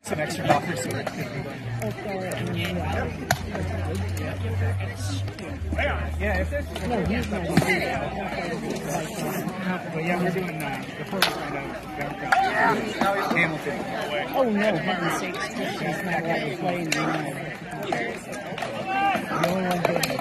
Some extra buffers. Yeah, if there's no, he's not. But yeah, we're doing the first round of Hamilton. Oh no, heaven's sakes, he's not allowed to play in the only one good.